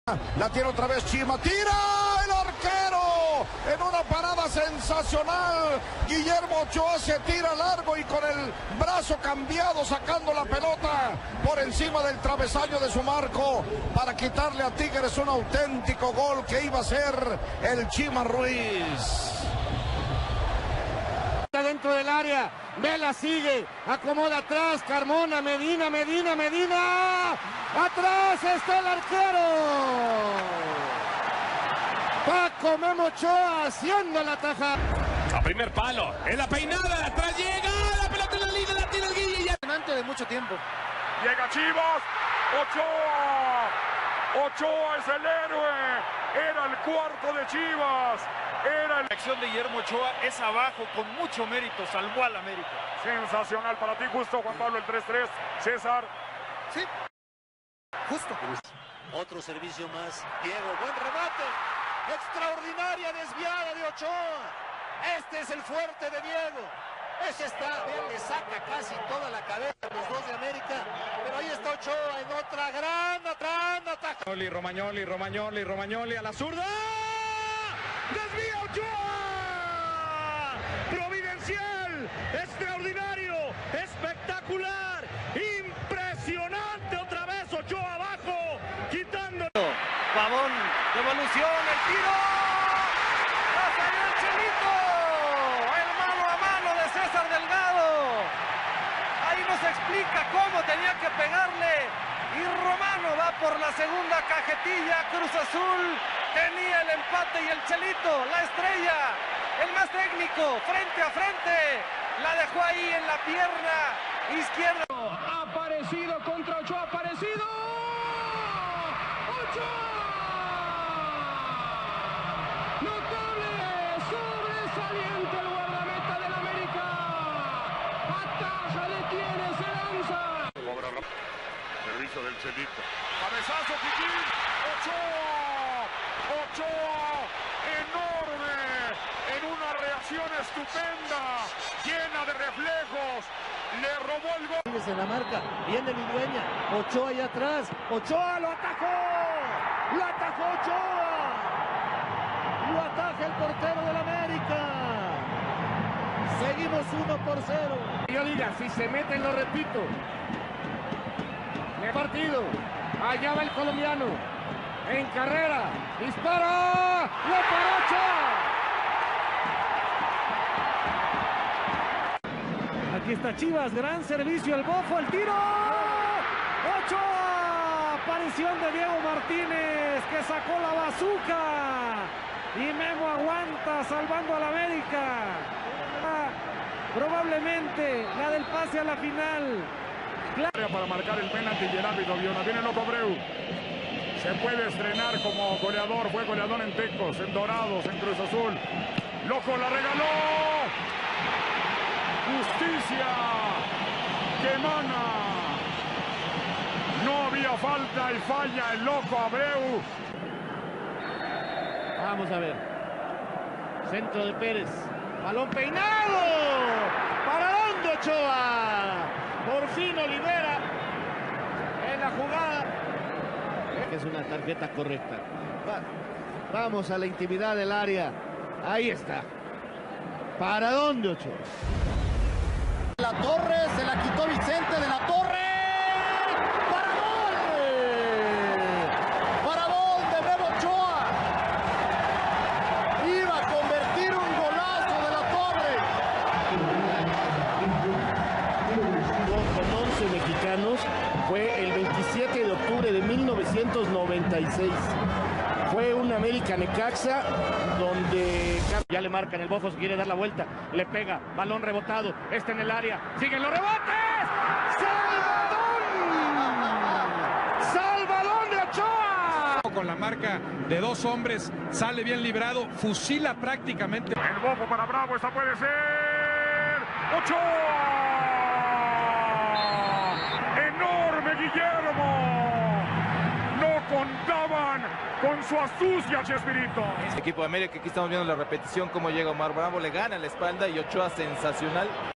La tiene otra vez Chima, tira el arquero en una parada sensacional. Guillermo Ochoa se tira largo y con el brazo cambiado sacando la pelota por encima del travesaño de su marco para quitarle a Tigres un auténtico gol que iba a ser el Chima Ruiz. Dentro del área, Vela sigue, acomoda atrás, Carmona, Medina, atrás está el arquero. Paco Memo Ochoa haciendo la taja. A primer palo, en la peinada, atrás llega, la pelota en la línea, la tira el Guille ya. De mucho tiempo. Llega Chivas, Ochoa es el héroe, era el cuarto de Chivas. La acción de Guillermo Ochoa es abajo, con mucho mérito, salvó al América. Sensacional para ti, justo, Juan Pablo, el 3-3. César. Sí, justo. Otro servicio más. Diego, buen remate. Extraordinaria desviada de Ochoa. Este es el fuerte de Diego. Ese está, vean, le saca casi toda la cabeza a los dos de América. Pero ahí está Ochoa en otra gran ataque. Romagnoli a la zurda. ¡Desvía Ochoa! ¡Providencial! ¡Extraordinario! ¡Espectacular! ¡Impresionante! Otra vez Ochoa abajo, quitando. Pavón, devolución, el tiro. ¡Va a salir el Chelito! El mano a mano de César Delgado. Ahí nos explica cómo tenía que pegarle. Y Romano va por la segunda cajetilla. Cruz Azul tenía el empate y el Chelito, la estrella, el más técnico, frente a frente, la dejó ahí en la pierna izquierda. Aparecido contra Ochoa, aparecido. ¡Ochoa! Notable, sobresaliente el guardameta del América. Ataja, detiene, se lanza. Servicio del Chelito. Cabezazo, Piquín. Ochoa, enorme, en una reacción estupenda, llena de reflejos, le robó el gol. En la marca, viene Ludueña, Ochoa allá atrás, Ochoa lo atajó Ochoa, lo ataja el portero del América. Seguimos 1-0. Yo diga, si se meten lo repito. El partido, allá va el colombiano. En carrera, dispara, lo paró Ochoa. Aquí está Chivas, gran servicio, el bofo, el tiro. Ochoa, aparición de Diego Martínez que sacó la bazuca. Y Memo aguanta salvando al América. Probablemente la del pase a la final. Para marcar el penalti y el árbitro Viona. Viene Loco Abreu. Se puede estrenar como goleador. Fue goleador en Tecos, en Dorados, en Cruz Azul. Loco la regaló. Justicia que emana. No había falta y falla el Loco Abreu. Vamos a ver. Centro de Pérez. Balón peinado. ¿Para dónde Ochoa? Por fin lo libera en la jugada. Es una tarjeta correcta. Vamos a la intimidad del área. Ahí está. ¿Para dónde Ochoa? La Torre, se la quitó Vicente de la Torre. ¡Para gol! ¡Para gol de Memo Ochoa! Iba a convertir un golazo de la Torre. Con 11 mexicanos. Fue el 27 de octubre de 1996. Fue un América Necaxa donde ya le marcan el bofo, quiere dar la vuelta, le pega, balón rebotado, está en el área, siguen los rebotes. ¡Salvadón de Ochoa! Con la marca de dos hombres, sale bien librado, fusila prácticamente. El bofo para Bravo, esta puede ser. ¡Ochoa! Guillermo, no contaban con su astucia, Chespirito. Equipo de América, aquí estamos viendo la repetición, cómo llega Omar Bravo, le gana la espalda y Ochoa sensacional.